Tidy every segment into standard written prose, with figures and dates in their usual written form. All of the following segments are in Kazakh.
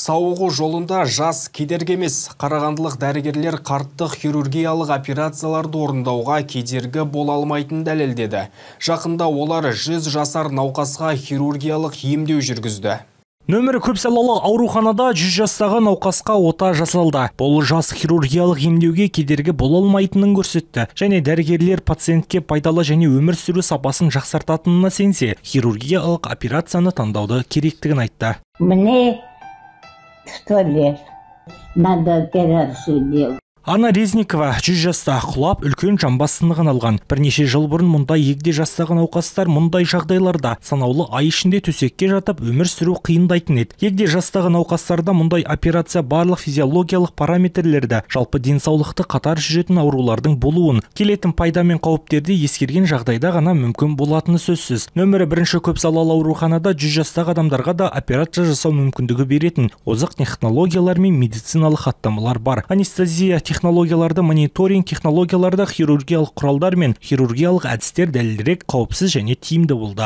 Сауығу жолында жас кедергі емес. Қарағандылық дәрігерлер қарттық хирургиялық операцияларды орындауға кедергі бола алмайтынын дәлелдеді. Жақында олар 100 жасар науқасқа хирургиялық емдеу жүргізді. Нөмірі көпсалалы ауруханада 100 жастағы науқасқа ота жасалды. Бұл жас хирургиялық емдеуге кедергі бола алмайтынын көрсетті. Және дәрігерлер пациентке пайдалы және өмір сүру сапасын жақсартатынына сенсе, хирургиялық операцияны таңдауды керектігін айтты. Мне 100 лет. Надо операцию делать. Анна Резникова 100 жаста құлап үлкен жамбас сынығын алған. Бірнеше жыл бұрын мұндай егде жастағы науқастар мұндай жағдайларда санаулы ай ішінде төсекке жатып өмір сүру қиындайтын еді. Егде жастағы науқастарда мұндай операция барлық физиологиялық параметрлерді, жалпы денсаулықты қатар жүретін аурулардың болуын, келетін пайда мен қауіптерді ескерген жағдайда ғана мүмкін болатыны сөзсіз. Нөмірі 1 көпсалалы ауруханада 100 жастағы адамдарға да операция жасау мүмкіндігі беретін озық технологиялар мен медициналық хаттамалар бар. Анестезия технологияларды, мониторинг технологияларды, хирургиялық құралдар мен хирургиялық әдістер дәлелдірек, қауіпсіз және тиімді болды.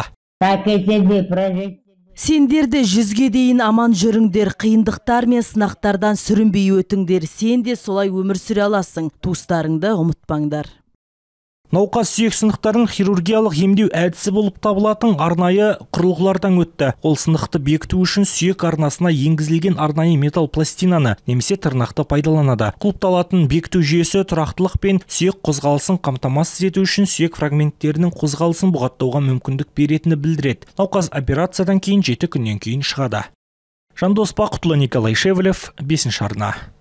Сендерді 100-ге дейін аман жүріңдер, қиындықтар мен сынақтардан сүрінбей өтіңдер. Сен де солай өмір сүре аласың. Туыстарыңды ұмытпаңдар. Науқас сүйек сынықтарын хирургиялық емдеу әдісі болып табылатын арнайы құрылғылардан өтті. Ол сынықты бекіту үшін сүйек арнасына енгізілген арнайы металл пластинаны немесе тырнақты пайдаланады. Құлыпталатын бекіту жүйесі тұрақтылық пен сүйек қозғалысын қамтамасыз ету үшін сүйек фрагменттерінің қозғалысын бұғаттауға мүмкіндік беретіні білдіреді. Науқас операциядан кейін 7 күннен кейін шығады. Жандос Бақұтлы, Николай Шевлев, 5 арна.